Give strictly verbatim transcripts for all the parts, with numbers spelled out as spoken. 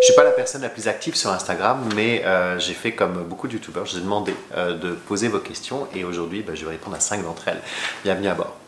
Je suis pas la personne la plus active sur Instagram, mais euh, j'ai fait comme beaucoup de youtubeurs, je vous ai demandé euh, de poser vos questions et aujourd'hui bah, je vais répondre à cinq d'entre elles. Bienvenue à bord.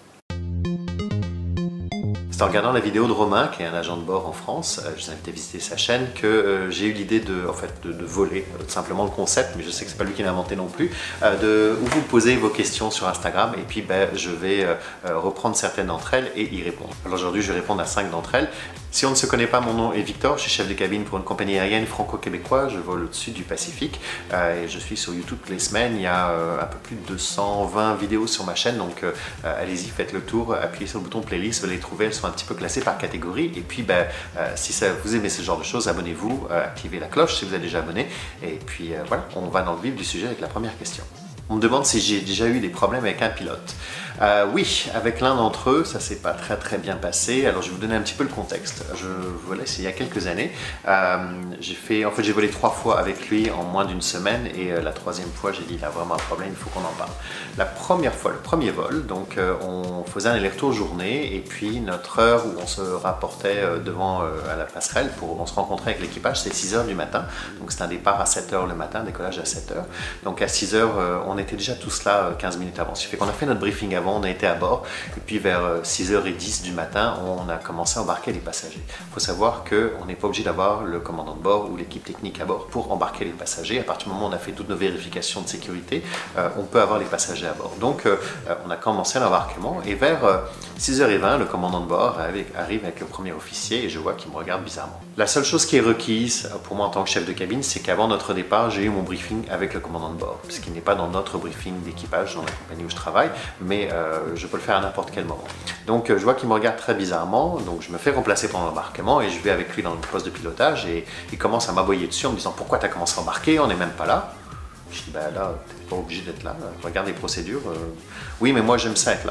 C'est en regardant la vidéo de Romain, qui est un agent de bord en France, euh, je vous invite à visiter sa chaîne, que euh, j'ai eu l'idée de, en fait, de, de voler euh, simplement le concept, mais je sais que c'est pas lui qui l'a inventé non plus, euh, de, où vous posez vos questions sur Instagram et puis ben, je vais euh, reprendre certaines d'entre elles et y répondre. Alors aujourd'hui, je vais répondre à cinq d'entre elles. Si on ne se connaît pas, mon nom est Victor, je suis chef de cabine pour une compagnie aérienne franco-québécoise, je vole au-dessus du Pacifique euh, et je suis sur YouTube toutes les semaines. Il y a euh, un peu plus de deux cent vingt vidéos sur ma chaîne, donc euh, allez-y, faites le tour, appuyez sur le bouton playlist, vous allez les trouver, elles sont un petit peu classées par catégorie. Et puis, ben, euh, si ça, vous aimez ce genre de choses, abonnez-vous, euh, activez la cloche si vous êtes déjà abonné. Et puis euh, voilà, on va dans le vif du sujet avec la première question. On me demande si j'ai déjà eu des problèmes avec un pilote. Euh, oui, avec l'un d'entre eux, ça s'est pas très très bien passé. Alors je vais vous donner un petit peu le contexte. Je volais, c'est il y a quelques années. Euh, j'ai fait, en fait, j'ai volé trois fois avec lui en moins d'une semaine et euh, la troisième fois, j'ai dit il a vraiment un problème, il faut qu'on en parle. La première fois, le premier vol, donc euh, on faisait un aller-retour journée et puis notre heure où on se rapportait euh, devant euh, à la passerelle pour on se rencontrait avec l'équipage, c'est six heures du matin. Donc c'est un départ à sept heures le matin, décollage à sept heures. Donc à six heures, euh, on était déjà tous là quinze minutes avant. Ce qui fait qu'on a fait notre briefing avant, on a été à bord et puis vers six heures dix du matin, on a commencé à embarquer les passagers. Il faut savoir qu'on n'est pas obligé d'avoir le commandant de bord ou l'équipe technique à bord pour embarquer les passagers. À partir du moment où on a fait toutes nos vérifications de sécurité, euh, on peut avoir les passagers à bord. Donc euh, on a commencé l'embarquement et vers euh, six heures vingt, le commandant de bord arrive, arrive avec le premier officier et je vois qu'il me regarde bizarrement. La seule chose qui est requise pour moi en tant que chef de cabine, c'est qu'avant notre départ, j'ai eu mon briefing avec le commandant de bord, ce qui n'est pas dans notre briefing d'équipage dans la compagnie où je travaille, mais euh, je peux le faire à n'importe quel moment. Donc je vois qu'il me regarde très bizarrement, donc je me fais remplacer pendant l'embarquement et je vais avec lui dans le poste de pilotage et il commence à m'aboyer dessus en me disant « Pourquoi tu as commencé à embarquer? On n'est même pas là ». Je dis ben là, t'es pas obligé d'être là, regarde les procédures. Euh, oui, mais moi j'aime ça être là.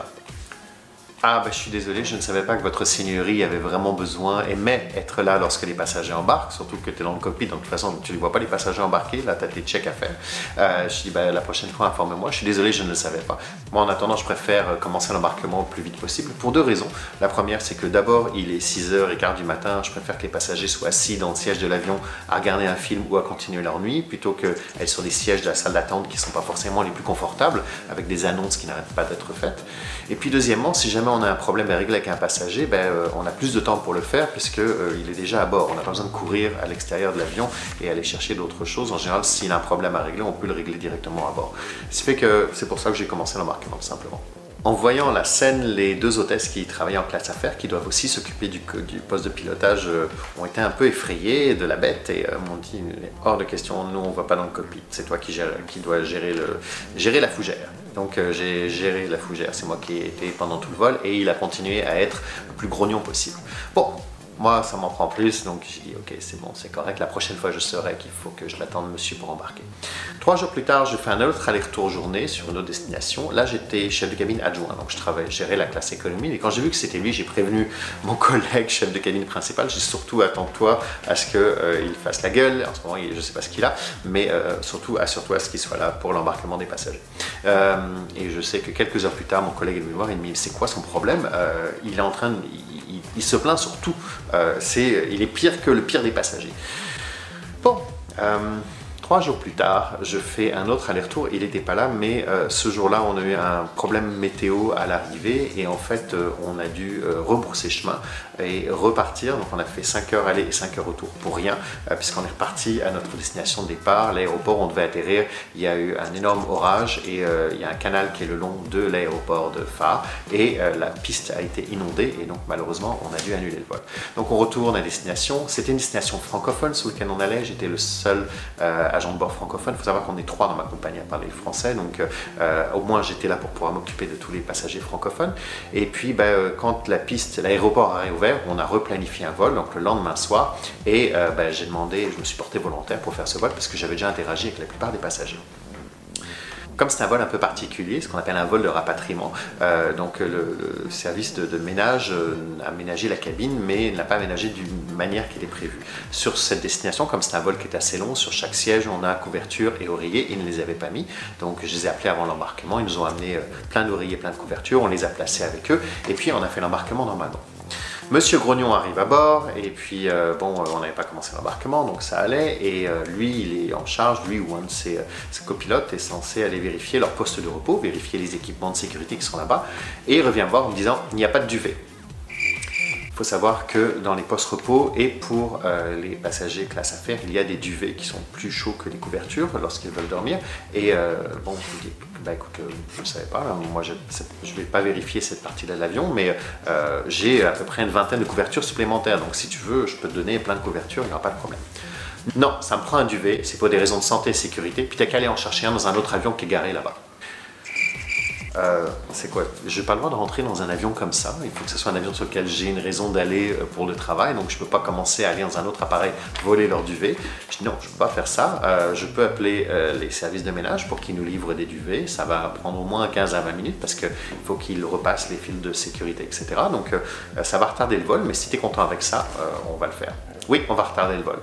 Ah, ben, je suis désolé, je ne savais pas que votre seigneurie avait vraiment besoin, aimait être là lorsque les passagers embarquent, surtout que tu es dans le cockpit, donc de toute façon, tu ne vois pas les passagers embarquer, là, tu as tes checks à faire. Euh, je dis, ben, la prochaine fois, informez-moi. Je suis désolé, je ne le savais pas. Moi, en attendant, je préfère commencer l'embarquement au plus vite possible, pour deux raisons. La première, c'est que d'abord, il est six heures quinze du matin, je préfère que les passagers soient assis dans le siège de l'avion à regarder un film ou à continuer leur nuit, plutôt qu'être sur des sièges de la salle d'attente qui ne sont pas forcément les plus confortables, avec des annonces qui n'arrêtent pas d'être faites. Et puis, deuxièmement, si jamais on a un problème à régler avec un passager, ben, euh, on a plus de temps pour le faire puisqu'il euh, est déjà à bord. On n'a pas besoin de courir à l'extérieur de l'avion et aller chercher d'autres choses. En général, s'il a un problème à régler, on peut le régler directement à bord. Ce qui fait que c'est pour ça que j'ai commencé l'embarquement, tout simplement. En voyant la scène, les deux hôtesses qui travaillaient en classe affaires, qui doivent aussi s'occuper du, du poste de pilotage, euh, ont été un peu effrayées de la bête et euh, m'ont dit « Hors de question, nous on ne va pas dans le cockpit, c'est toi qui, gère, qui dois gérer, le, gérer la fougère ». Donc euh, j'ai géré la fougère, c'est moi qui ai été pendant tout le vol et il a continué à être le plus grognon possible. Bon. Moi, ça m'en prend plus, donc j'ai dit ok, c'est bon, c'est correct. La prochaine fois, je saurai qu'il faut que je l'attende monsieur pour embarquer. Trois jours plus tard, je fais un autre aller-retour journée sur une autre destination. Là, j'étais chef de cabine adjoint, donc je travaillais, gérais la classe économie. Et quand j'ai vu que c'était lui, j'ai prévenu mon collègue chef de cabine principal. J'ai surtout attends-toi à ce qu'il euh, fasse la gueule. En ce moment, il, je ne sais pas ce qu'il a, mais euh, surtout assure-toi à ce qu'il soit là pour l'embarquement des passagers. Euh, et je sais que quelques heures plus tard, mon collègue est venu me voir et il me dit c'est quoi son problème? euh, Il est en train de Il, il se plaint sur tout, euh, c'est, il est pire que le pire des passagers. Bon, euh, trois jours plus tard, je fais un autre aller-retour, il n'était pas là, mais euh, ce jour-là, on a eu un problème météo à l'arrivée et en fait, euh, on a dû euh, rebrousser chemin et repartir. Donc on a fait cinq heures aller et cinq heures retour pour rien, euh, puisqu'on est reparti à notre destination de départ. L'aéroport, on devait atterrir, il y a eu un énorme orage et euh, il y a un canal qui est le long de l'aéroport de Phaare et euh, la piste a été inondée et donc malheureusement, on a dû annuler le vol. Donc on retourne à destination. C'était une destination francophone sur laquelle on allait. J'étais le seul euh, agent de bord francophone. Il faut savoir qu'on est trois dans ma compagnie à parler français, donc euh, au moins j'étais là pour pouvoir m'occuper de tous les passagers francophones. Et puis ben, quand la piste, l'aéroport a réouvert, on a replanifié un vol, donc le lendemain soir, et euh, ben, j'ai demandé, je me suis porté volontaire pour faire ce vol parce que j'avais déjà interagi avec la plupart des passagers. Comme c'est un vol un peu particulier, ce qu'on appelle un vol de rapatriement, euh, donc le, le service de, de ménage euh, a aménagé la cabine, mais n'a pas aménagé d'une manière qui était prévue. Sur cette destination, comme c'est un vol qui est assez long, sur chaque siège, on a couverture et oreiller, ils ne les avaient pas mis, donc je les ai appelés avant l'embarquement, ils nous ont amené euh, plein d'oreillers, plein de couvertures, on les a placés avec eux, et puis on a fait l'embarquement normalement. Monsieur Grognon arrive à bord et puis euh, bon, on n'avait pas commencé l'embarquement donc ça allait et euh, lui il est en charge, lui ou un de ses, ses copilotes est censé aller vérifier leur poste de repos, vérifier les équipements de sécurité qui sont là-bas et il revient me voir en me disant il n'y a pas de duvet. Il faut savoir que dans les postes repos et pour euh, les passagers classe affaires, il y a des duvets qui sont plus chauds que les couvertures lorsqu'ils veulent dormir. Et euh, bon, je dis, bah écoute, euh, je ne savais pas, hein, moi je ne vais pas vérifier cette partie-là de l'avion, mais euh, j'ai à peu près une vingtaine de couvertures supplémentaires. Donc si tu veux, je peux te donner plein de couvertures, il n'y aura pas de problème. Non, ça me prend un duvet, c'est pour des raisons de santé et de sécurité, puis tu n'as qu'à aller en chercher un dans un autre avion qui est garé là-bas. Euh, c'est quoi? Je n'ai pas le droit de rentrer dans un avion comme ça. Il faut que ce soit un avion sur lequel j'ai une raison d'aller pour le travail. Donc je ne peux pas commencer à aller dans un autre appareil voler leur duvet. Je dis non, je ne peux pas faire ça. Euh, je peux appeler euh, les services de ménage pour qu'ils nous livrent des duvets. Ça va prendre au moins quinze à vingt minutes parce qu'il faut qu'ils repassent les fils de sécurité, et cetera. Donc euh, ça va retarder le vol. Mais si tu es content avec ça, euh, on va le faire. Oui, on va retarder le vol.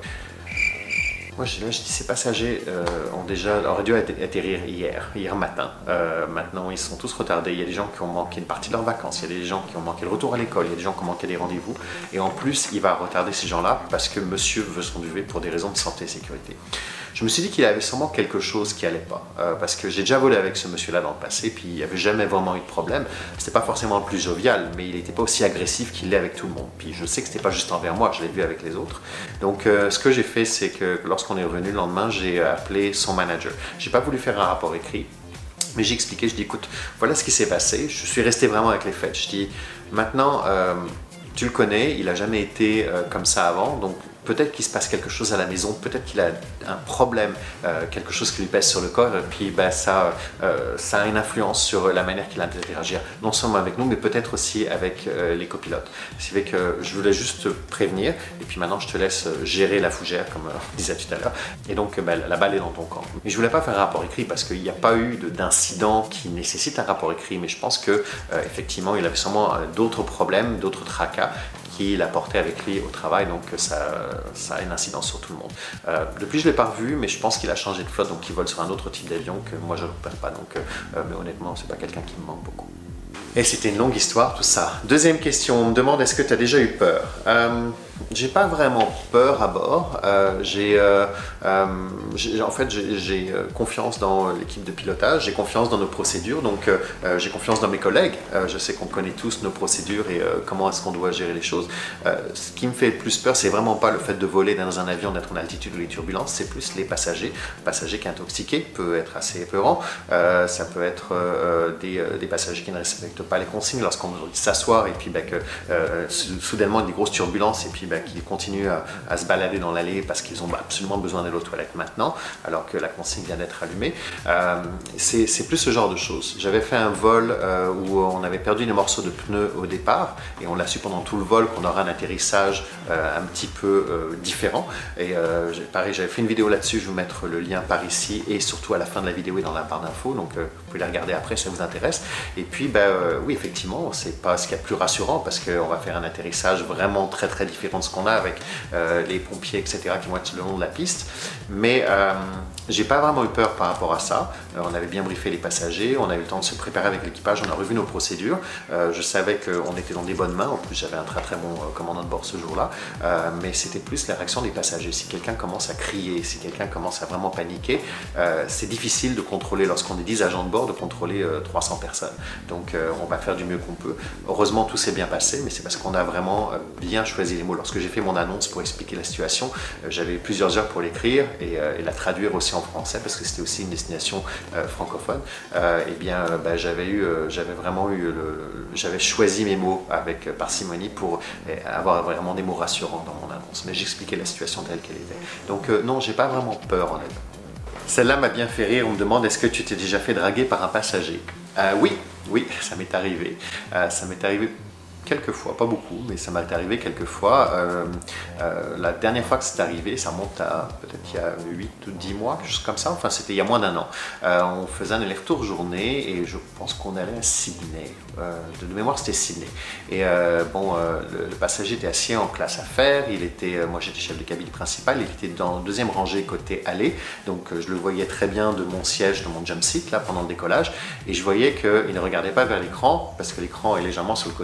Moi, je, là, je dis ces passagers euh, ont déjà, auraient dû atterrir hier, hier matin. Euh, maintenant, ils sont tous retardés. Il y a des gens qui ont manqué une partie de leurs vacances. Il y a des gens qui ont manqué le retour à l'école. Il y a des gens qui ont manqué des rendez-vous. Et en plus, il va retarder ces gens-là parce que monsieur veut son duvet pour des raisons de santé et sécurité. Je me suis dit qu'il avait sûrement quelque chose qui allait pas. Euh, parce que j'ai déjà volé avec ce monsieur-là dans le passé, puis il n'y avait jamais vraiment eu de problème. C'était pas forcément le plus jovial, mais il n'était pas aussi agressif qu'il l'est avec tout le monde. Puis je sais que c'était pas juste envers moi, je l'ai vu avec les autres. Donc euh, ce que j'ai fait, c'est que lorsqu'on est revenu le lendemain, j'ai appelé son manager. J'ai pas voulu faire un rapport écrit, mais j'ai expliqué, je dis écoute, voilà ce qui s'est passé. Je suis resté vraiment avec les faits. Je dis maintenant, euh, tu le connais, il n'a jamais été euh, comme ça avant, donc peut-être qu'il se passe quelque chose à la maison, peut-être qu'il a un problème, euh, quelque chose qui lui pèse sur le corps, et puis ben, ça, euh, ça a une influence sur la manière qu'il a d'interagir, non seulement avec nous, mais peut-être aussi avec euh, les copilotes. C'est vrai que je voulais juste te prévenir, et puis maintenant je te laisse gérer la fougère, comme euh, on disait tout à l'heure, et donc ben, la balle est dans ton camp. Mais je voulais pas faire un rapport écrit, parce qu'il n'y a pas eu d'incident qui nécessite un rapport écrit, mais je pense que euh, effectivement, il avait sûrement euh, d'autres problèmes, d'autres tracas, qu'il a porté avec lui au travail, donc ça, ça a une incidence sur tout le monde. Euh, depuis, je ne l'ai pas revu, mais je pense qu'il a changé de flotte, donc il vole sur un autre type d'avion que moi je ne repère pas, donc, euh, mais honnêtement, c'est pas quelqu'un qui me manque beaucoup. Et c'était une longue histoire, tout ça. Deuxième question, on me demande est-ce que tu as déjà eu peur? euh, J'ai pas vraiment peur à bord. Euh, j'ai, euh, euh, en fait, j'ai confiance dans l'équipe de pilotage, j'ai confiance dans nos procédures, donc euh, j'ai confiance dans mes collègues. Euh, je sais qu'on connaît tous nos procédures et euh, comment est-ce qu'on doit gérer les choses. Euh, ce qui me fait le plus peur, c'est vraiment pas le fait de voler dans un avion, d'être en altitude ou les turbulences, c'est plus les passagers. Le passager qui est intoxiqué peut être assez épeurant. Euh, ça peut être euh, des, euh, des passagers qui ne respectent pas les consignes lorsqu'on dit s'asseoir et puis ben, que euh, soudainement il y a des grosses turbulences et puis ben, qu'ils continuent à, à se balader dans l'allée parce qu'ils ont absolument besoin d'aller aux toilettes maintenant alors que la consigne vient d'être allumée. Euh, c'est plus ce genre de choses. J'avais fait un vol euh, où on avait perdu des morceaux de pneus au départ et on l'a su pendant tout le vol qu'on aura un atterrissage euh, un petit peu euh, différent et euh, pareil j'avais fait une vidéo là-dessus, je vais vous mettre le lien par ici et surtout à la fin de la vidéo et dans la barre d'infos, donc euh, vous pouvez la regarder après si ça vous intéresse. Et puis ben, euh, oui effectivement c'est pas ce qu'il y a de plus rassurant parce qu'on va faire un atterrissage vraiment très très différent de ce qu'on a avec euh, les pompiers et cetera qui vont être le long de la piste, mais euh, j'ai pas vraiment eu peur par rapport à ça. Euh, on avait bien briefé les passagers, on a eu le temps de se préparer avec l'équipage, on a revu nos procédures, euh, je savais qu'on était dans des bonnes mains, en plus j'avais un très très bon euh, commandant de bord ce jour-là, euh, mais c'était plus la réaction des passagers. Si quelqu'un commence à crier, si quelqu'un commence à vraiment paniquer, euh, c'est difficile de contrôler, lorsqu'on est dix agents de bord, de contrôler euh, trois cents personnes. Donc euh, on va faire du mieux qu'on peut. Heureusement tout s'est bien passé, mais c'est parce qu'on a vraiment euh, bien choisi les mots. Lorsque j'ai fait mon annonce pour expliquer la situation, euh, j'avais plusieurs heures pour l'écrire et, euh, et la traduire aussi en français parce que c'était aussi une destination euh, francophone. Euh, et bien euh, bah, j'avais eu, euh, j'avais vraiment eu, le, j'avais choisi mes mots avec euh, parcimonie pour euh, avoir vraiment des mots rassurants dans mon annonce. Mais j'expliquais la situation telle qu'elle était. Donc euh, non, j'ai pas vraiment peur en elle. Celle-là m'a bien fait rire. On me demande est-ce que tu t'es déjà fait draguer par un passager? euh, Oui, oui, ça m'est arrivé. Euh, ça m'est arrivé quelques fois, pas beaucoup, mais ça m'est arrivé quelques fois. Euh, euh, la dernière fois que c'est arrivé, ça monte à peut-être il y a huit ou dix mois, quelque chose comme ça, enfin c'était il y a moins d'un an. Euh, on faisait un aller-retour journée et je pense qu'on allait à Sydney. Euh, de mémoire c'était Sydney. Et euh, bon, euh, le, le passager était assis en classe affaires, il était, euh, moi j'étais chef de cabine principal, il était dans la deuxième rangée côté allée, donc euh, je le voyais très bien de mon siège, de mon jump seat là pendant le décollage, et je voyais qu'il ne regardait pas vers l'écran, parce que l'écran est légèrement sur le côté, mais il avait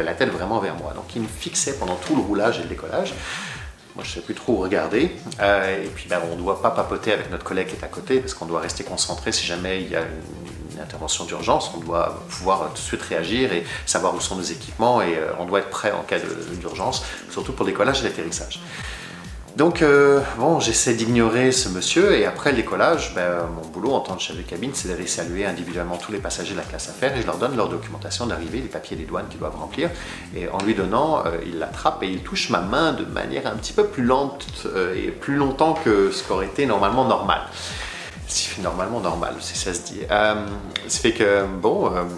la tête vraiment vers moi. Donc il me fixait pendant tout le roulage et le décollage. Moi, je ne sais plus trop où regarder. Euh, et puis, ben, on ne doit pas papoter avec notre collègue qui est à côté parce qu'on doit rester concentré si jamais il y a une, une intervention d'urgence. On doit pouvoir tout de suite réagir et savoir où sont nos équipements et euh, on doit être prêt en cas d'urgence, surtout pour le décollage et l'atterrissage. Donc, euh, bon, j'essaie d'ignorer ce monsieur et après le décollage, ben, mon boulot en tant que chef de cabine, c'est d'aller saluer individuellement tous les passagers de la classe affaires et je leur donne leur documentation d'arrivée, les papiers des douanes qu'ils doivent remplir. Et en lui donnant, euh, il l'attrape et il touche ma main de manière un petit peu plus lente euh, et plus longtemps que ce qu'aurait été normalement normal. Normalement normal, si ça se dit. Euh, ça fait que, bon... Euh,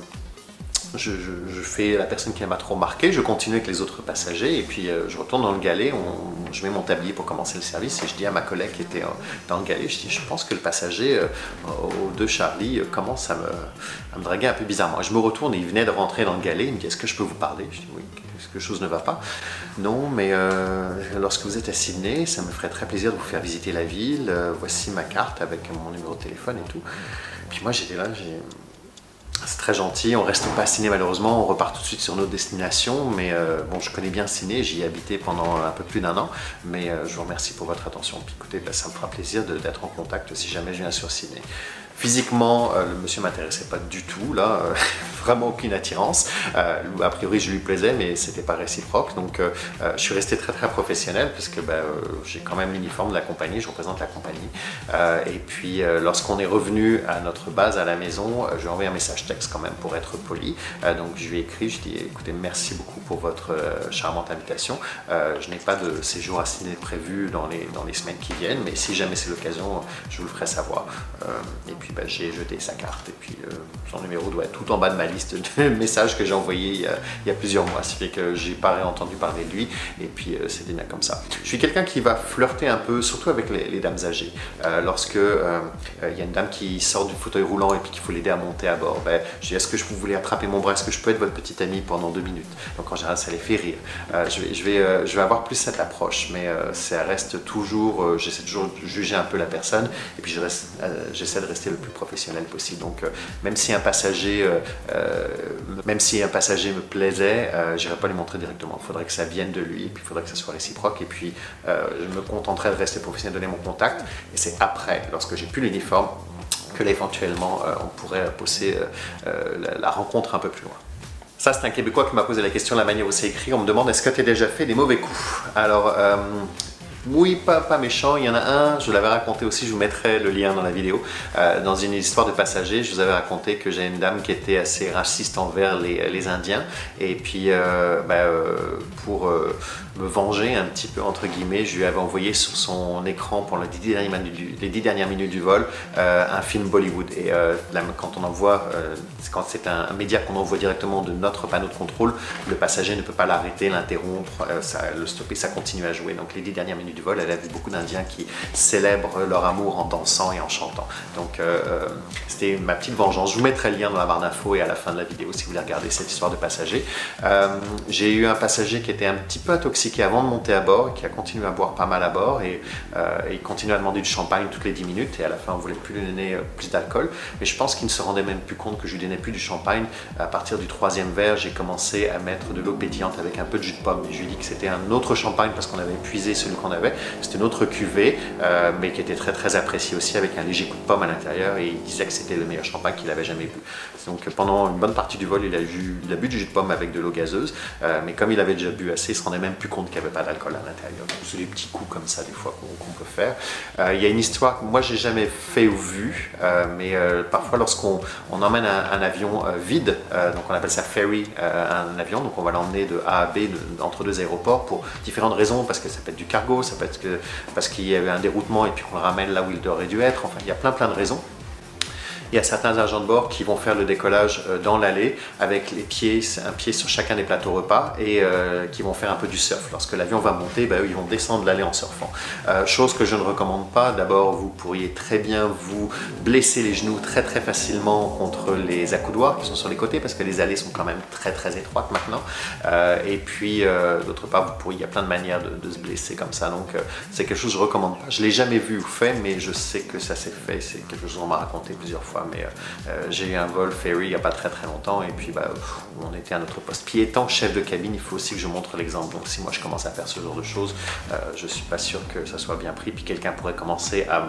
Je, je, je fais la personne qui m'a trop marqué, je continue avec les autres passagers et puis euh, je retourne dans le galet, on, je mets mon tablier pour commencer le service et je dis à ma collègue qui était euh, dans le galet, je dis je pense que le passager euh, au deux Charlie euh, commence à me, à me draguer un peu bizarrement. Je me retourne et il venait de rentrer dans le galet, il me dit est-ce que je peux vous parler? Je dis oui, est-ce que quelque chose ne va pas? Non, mais euh, lorsque vous êtes à Sydney, ça me ferait très plaisir de vous faire visiter la ville, euh, voici ma carte avec mon numéro de téléphone et tout. Puis moi j'étais là, j'ai... C'est très gentil, on reste pas à Sydney malheureusement, on repart tout de suite sur notre destination, mais euh, bon, je connais bien Sydney, j'y ai habité pendant un peu plus d'un an, mais euh, je vous remercie pour votre attention. Puis écoutez, bah, ça me fera plaisir d'être en contact si jamais je viens sur Sydney. Physiquement, euh, le monsieur m'intéressait pas du tout, là, euh, vraiment aucune attirance. Euh, a priori, je lui plaisais, mais c'était pas réciproque. Donc, euh, euh, je suis resté très très professionnel parce que bah, euh, j'ai quand même l'uniforme de la compagnie, je représente la compagnie. Euh, et puis, euh, lorsqu'on est revenu à notre base à la maison, euh, je lui ai envoyé un message texte quand même pour être poli. Euh, donc, je lui ai écrit, je lui ai dit, écoutez, merci beaucoup pour votre euh, charmante invitation. Euh, je n'ai pas de séjour à Sydney prévu dans les dans les semaines qui viennent, mais si jamais c'est l'occasion, je vous le ferai savoir. Euh, et puis ben, j'ai jeté sa carte et puis euh, son numéro doit être tout en bas de ma liste de messages que j'ai envoyés il y, a, il y a plusieurs mois. Ça fait que j'ai pas entendu parler de lui et puis euh, c'était bien comme ça. Je suis quelqu'un qui va flirter un peu, surtout avec les, les dames âgées. Euh, lorsque euh, il y a une dame qui sort du fauteuil roulant et puis qu'il faut l'aider à monter à bord, ben, je dis est-ce que je vous voulez attraper mon bras, est-ce que je peux être votre petite amie pendant deux minutes? Donc en général ça les fait rire. Euh, je, vais, je, vais, euh, je vais avoir plus cette approche, mais euh, ça reste toujours, euh, j'essaie toujours de juger un peu la personne et puis je reste, euh, j'essaie de rester le plus professionnel possible. Donc euh, même si un passager euh, euh, même si un passager me plaisait, euh, j'irai pas lui montrer directement. Il faudrait que ça vienne de lui et puis il faudrait que ça soit réciproque et puis euh, je me contenterai de rester professionnel, donner mon contact et c'est après, lorsque j'ai plus l'uniforme, que là éventuellement euh, on pourrait pousser euh, euh, la, la rencontre un peu plus loin. Ça, c'est un Québécois qui m'a posé la question de la manière où c'est écrit. On me demande est-ce que tu as déjà fait des mauvais coups? Alors, euh, oui, pas, pas méchant. Il y en a un, je l'avais raconté aussi, je vous mettrai le lien dans la vidéo. Euh, dans une histoire de passager, je vous avais raconté que j'ai une dame qui était assez raciste envers les, les Indiens. Et puis, euh, bah, euh, pour euh, me venger un petit peu, entre guillemets, je lui avais envoyé sur son écran pendant les dix dernières minutes du, les dix dernières minutes du vol euh, un film Bollywood. Et euh, là, quand on envoie, euh, quand c'est un, un média qu'on envoie directement de notre panneau de contrôle, le passager ne peut pas l'arrêter, l'interrompre, euh, le stopper, ça continue à jouer. Donc les dix dernières minutes du vol, elle a vu beaucoup d'Indiens qui célèbrent leur amour en dansant et en chantant. Donc euh, c'était ma petite vengeance. Je vous mettrai le lien dans la barre d'infos et à la fin de la vidéo si vous voulez regarder cette histoire de passager. Euh, j'ai eu un passager qui était un petit peu intoxiqué avant de monter à bord, qui a continué à boire pas mal à bord et, euh, et il continue à demander du champagne toutes les dix minutes et à la fin on voulait plus lui donner euh, plus d'alcool. Mais je pense qu'il ne se rendait même plus compte que je lui donnais plus du champagne. À partir du troisième verre, j'ai commencé à mettre de l'eau pétillante avec un peu de jus de pomme. Et je lui ai dit que c'était un autre champagne parce qu'on avait épuisé celui qu'on avait. C'était une autre cuvée, euh, mais qui était très très appréciée aussi avec un léger coup de pomme à l'intérieur et il disait que c'était le meilleur champagne qu'il avait jamais bu. Donc pendant une bonne partie du vol, il a, eu, il a bu du jus de pomme avec de l'eau gazeuse, euh, mais comme il avait déjà bu assez, il se rendait même plus compte qu'il n'y avait pas d'alcool à l'intérieur. Donc c'est des petits coups comme ça des fois qu'on qu'on peut faire. Euh, il y a une histoire que moi j'ai jamais fait ou vu, euh, mais euh, parfois lorsqu'on on emmène un, un avion euh, vide, euh, donc on appelle ça ferry, euh, un avion, donc on va l'emmener de A à B de, entre deux aéroports pour différentes raisons, parce que ça peut être du cargo, ça peut être que, parce qu'il y avait un déroutement et puis qu'on le ramène là où il aurait dû être, enfin il y a plein plein de raisons. Il y a certains agents de bord qui vont faire le décollage dans l'allée avec les pieds, un pied sur chacun des plateaux repas et euh, qui vont faire un peu du surf. Lorsque l'avion va monter, ben, eux, ils vont descendre l'allée en surfant. Euh, chose que je ne recommande pas. D'abord, vous pourriez très bien vous blesser les genoux très très facilement contre les accoudoirs qui sont sur les côtés parce que les allées sont quand même très très étroites maintenant. Euh, et puis, euh, d'autre part, vous pourriez, il y a plein de manières de, de se blesser comme ça. Donc, euh, c'est quelque chose que je ne recommande pas. Je ne l'ai jamais vu ou fait, mais je sais que ça s'est fait. C'est quelque chose qu'on m'a raconté plusieurs fois. fois, mais euh, j'ai eu un vol ferry il n'y a pas très très longtemps et puis bah, pff, on était à notre poste. Puis étant chef de cabine, il faut aussi que je montre l'exemple. Donc si moi je commence à faire ce genre de choses, euh, je suis pas sûr que ça soit bien pris. Puis quelqu'un pourrait commencer à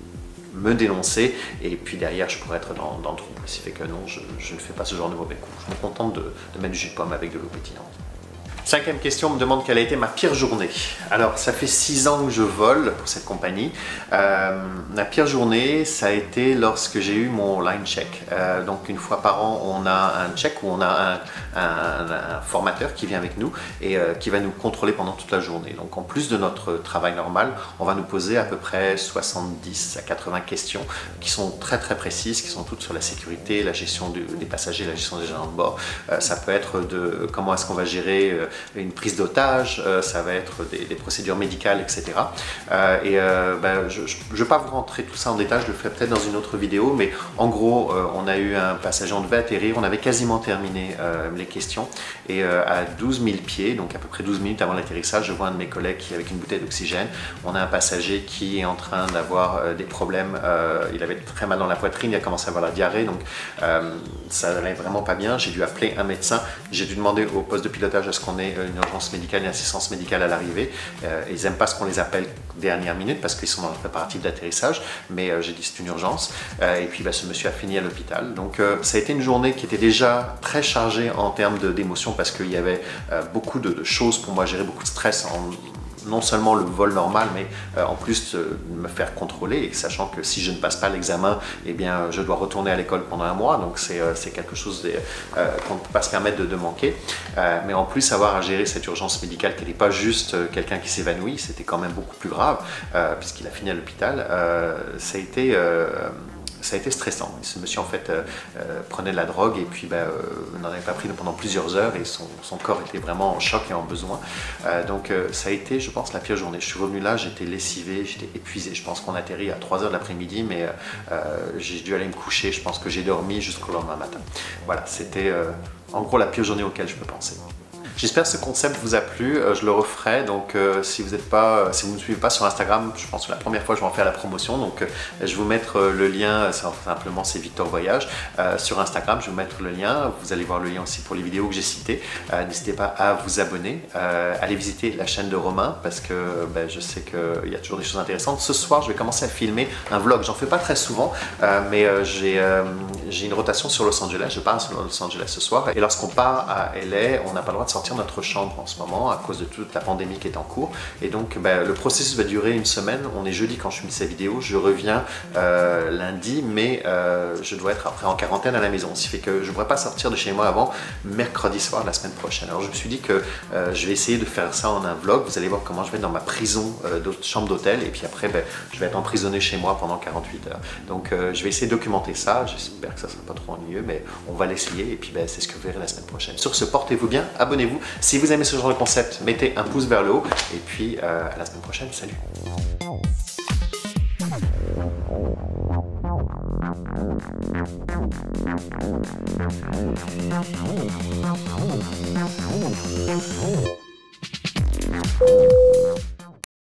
me dénoncer et puis derrière je pourrais être dans, dans le trou. Ce qui fait que non, je, je ne fais pas ce genre de mauvais coups. Je me contente de, de mettre du jus de pomme avec de l'eau pétillante. Cinquième question, on me demande quelle a été ma pire journée. Alors, ça fait six ans que je vole pour cette compagnie. Euh, ma pire journée, ça a été lorsque j'ai eu mon line check. Euh, donc, une fois par an, on a un check où on a un, un, un formateur qui vient avec nous et euh, qui va nous contrôler pendant toute la journée. Donc, en plus de notre travail normal, on va nous poser à peu près soixante-dix à quatre-vingts questions qui sont très très précises, qui sont toutes sur la sécurité, la gestion du, des passagers, la gestion des gens de bord. Euh, ça peut être de comment est-ce qu'on va gérer euh, une prise d'otage, euh, ça va être des, des procédures médicales, et cetera. Euh, et euh, ben, je ne vais pas vous rentrer tout ça en détail, je le ferai peut-être dans une autre vidéo, mais en gros, euh, on a eu un passager, on devait atterrir, on avait quasiment terminé euh, les questions, et euh, à douze mille pieds, donc à peu près douze minutes avant l'atterrissage, je vois un de mes collègues qui, avec une bouteille d'oxygène, on a un passager qui est en train d'avoir euh, des problèmes, euh, il avait très mal dans la poitrine, il a commencé à avoir la diarrhée, donc euh, ça n'allait vraiment pas bien, j'ai dû appeler un médecin, j'ai dû demander au poste de pilotage à ce qu'on ait une urgence médicale, une assistance médicale à l'arrivée. Euh, ils n'aiment pas ce qu'on les appelle dernière minute parce qu'ils sont dans le préparatif d'atterrissage, mais euh, j'ai dit c'est une urgence. Euh, et puis bah, ce monsieur a fini à l'hôpital. Donc euh, ça a été une journée qui était déjà très chargée en termes d'émotions parce qu'il y avait euh, beaucoup de, de choses pour moi, gérer beaucoup de stress en non seulement le vol normal, mais euh, en plus euh, me faire contrôler, et sachant que si je ne passe pas l'examen, eh bien, je dois retourner à l'école pendant un mois, donc c'est euh, quelque chose euh, qu'on ne peut pas se permettre de, de manquer. Euh, mais en plus, avoir à gérer cette urgence médicale qui n'était pas juste euh, quelqu'un qui s'évanouit, c'était quand même beaucoup plus grave, euh, puisqu'il a fini à l'hôpital, euh, ça a été... Euh, Ça a été stressant. Ce monsieur en fait euh, euh, prenait de la drogue et puis ben, euh, n'en avait pas pris pendant plusieurs heures et son, son corps était vraiment en choc et en besoin. Euh, donc euh, ça a été, je pense, la pire journée. Je suis revenu là, j'étais lessivé, j'étais épuisé. Je pense qu'on atterrit à trois heures de l'après-midi, mais euh, j'ai dû aller me coucher. Je pense que j'ai dormi jusqu'au lendemain matin. Voilà, c'était euh, en gros la pire journée auquel je peux penser. J'espère que ce concept vous a plu, je le referai, donc euh, si vous êtes pas, si vous ne me suivez pas sur Instagram, je pense que la première fois je vais en faire la promotion, donc euh, je vais vous mettre euh, le lien, simplement c'est Victor Voyage, euh, sur Instagram, je vais vous mettre le lien, vous allez voir le lien aussi pour les vidéos que j'ai citées, euh, n'hésitez pas à vous abonner, euh, allez visiter la chaîne de Romain, parce que ben, je sais qu'il y a toujours des choses intéressantes. Ce soir je vais commencer à filmer un vlog, j'en fais pas très souvent, euh, mais euh, j'ai euh, une rotation sur Los Angeles, je pars sur Los Angeles ce soir, et lorsqu'on part à L A, on n'a pas le droit de sortir notre chambre en ce moment à cause de toute la pandémie qui est en cours, et donc ben, le processus va durer une semaine. On est jeudi quand je filme ces vidéos, je reviens euh, lundi, mais euh, je dois être après en quarantaine à la maison, ce qui fait que je ne pourrai pas sortir de chez moi avant mercredi soir de la semaine prochaine. Alors je me suis dit que euh, je vais essayer de faire ça en un vlog, vous allez voir comment je vais être dans ma prison euh, de chambre d'hôtel, et puis après ben, je vais être emprisonné chez moi pendant quarante-huit heures. Donc euh, je vais essayer de documenter ça, j'espère que ça ne sera pas trop ennuyeux, mais on va l'essayer, et puis ben, c'est ce que vous verrez la semaine prochaine. Sur ce, portez-vous bien, abonnez-vous. Si vous aimez ce genre de concept, mettez un pouce vers le haut et puis euh, à la semaine prochaine. Salut! Oh,